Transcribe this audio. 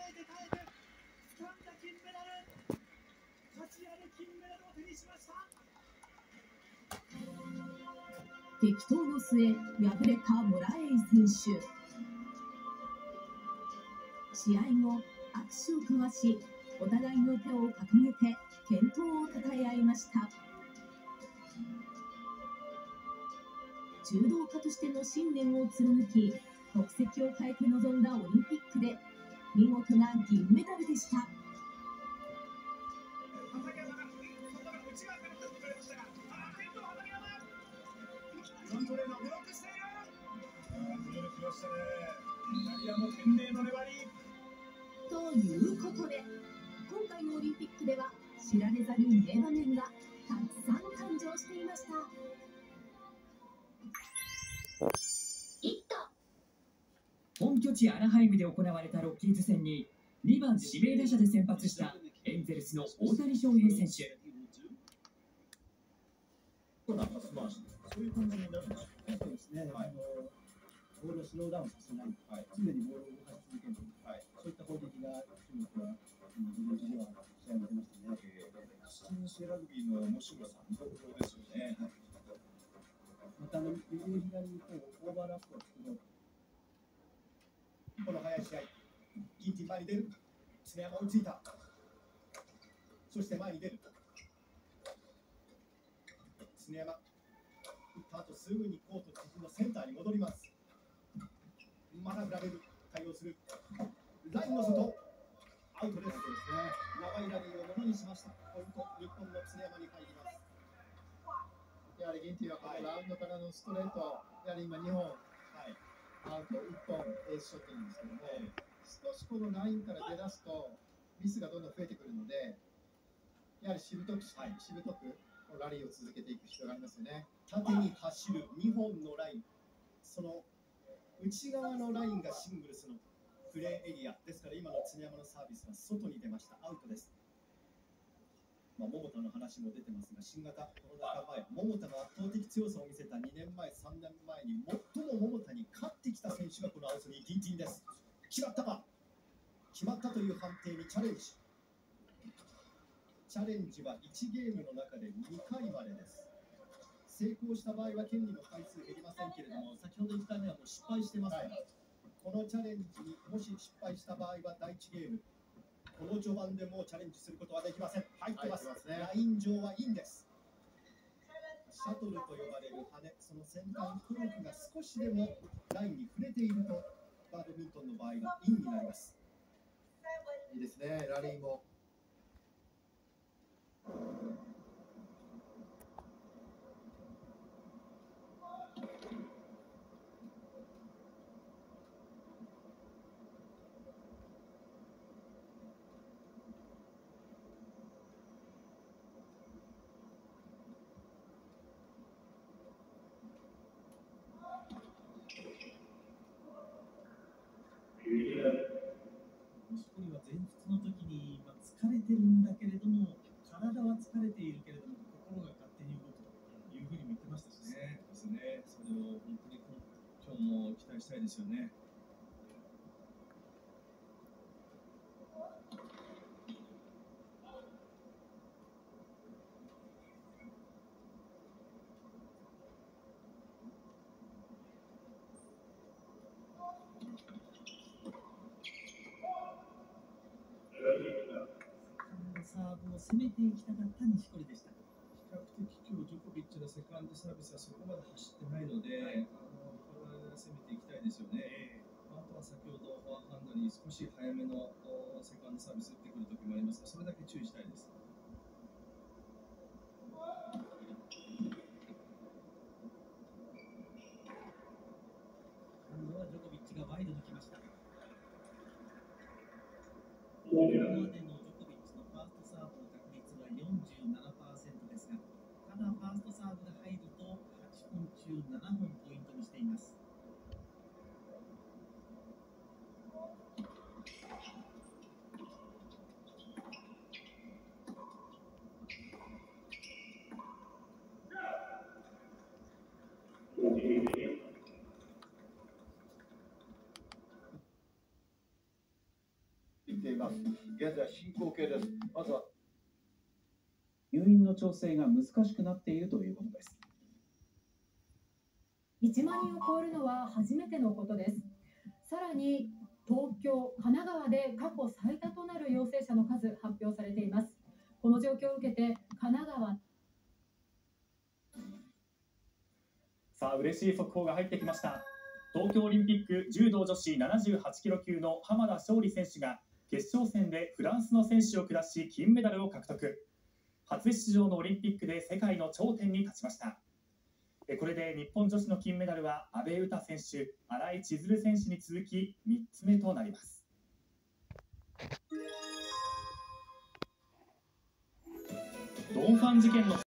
激闘の末、敗れたモラエイ選手。試合後、握手を交わし、お互いの手を掲げて健闘をたたえ合いました。柔道家としての信念を貫き、国籍を変えて臨んだオリンピックで見事な銀メダルでした。ということで、今回のオリンピックでは知られざる名場面がたくさん誕生していました。 本拠地アナハイムで行われたロッキーズ戦に2番指名打者で先発したエンゼルスの大谷翔平選手。 そういう感じになるんでしょう。そうですね。ボールをスローダウンさせない、常にボールを動かし続ける、そういった攻撃が中国は自分では試合に出ましたね。 新生ラグビーの面白さ、見どころですよね。 また右の左にオーバーラップを作ろう。 この速い試合、ギンティ前に出る、常山追いついた、そして前に出る、常山、打った後すぐにコート自陣のセンターに戻ります。まだ振られる、対応する、ラインの外、アウトです。長いラリーをものにしました。ポイント、日本の常山に入ります。 やはりギンティはこのラウンドからのストレート、やはり今2本、アウト1本エースショットなんですけども、少しこのラインから出だすとミスがどんどん増えてくるので、やはりしぶとくラリーを続けていく必要がありますよね。 縦に走る2本のライン、その内側のラインがシングルスのプレーエリアですから、今の常山のサービスは外に出ました。アウトです。桃田の話も出てますが、新型コロナ禍前、桃田が圧倒的強さを見せた2年前、3年前に最も桃田に勝ってきた選手がこのアウソニー・ギンティンです。決まったか、決まったという判定にチャレンジ。チャレンジは1ゲームの中で2回までです。成功した場合は権利の回数減りませんけれども、先ほど1回目はもう失敗してますから、このチャレンジにもし失敗した場合は第1ゲーム、この序盤でもうチャレンジすることはできません。入ってます。ライン上はインです。シャトルと呼ばれる羽、その先端コルクが少しでもラインに触れていると、バドミントンの場合はインになります。 いいですね、ラリーも。 錦織は前日の時に、疲れてるんだけれども、体は疲れているけれども、心が勝手に動くというふうにも言ってましたしね。 ですね。それを本当に今日も期待したいですよね。 サーブを攻めていきたかった錦織でした。 比較的今日ジョコビッチのセカンドサービスはそこまで走ってないので、これは攻めていきたいですよね。あとは先ほどフォアハンドに少し早めのセカンドサービス打ってくる時もありますが、それだけ注意したいです。 今度はジョコビッチがワイドに来ました。今までのジョコビッチのファーストサーブの確率は 47% ですが、ただファーストサーブが入ると8本中7本ポイントにしています。 いています。現在進行形です。まずは入院の調整が難しくなっているということです。 1万人を超えるのは初めてのことです。さらに東京、神奈川で過去最多となる陽性者の数発表されています。この状況を受けて神奈川。 さあ嬉しい速報が入ってきました。東京オリンピック柔道女子78キロ級の浜田尚里選手が決勝戦でフランスの選手を下し金メダルを獲得。初出場のオリンピックで世界の頂点に立ちました。これで日本女子の金メダルは阿部詩選手、新井千鶴選手に続き3つ目となります。ドンファン事件の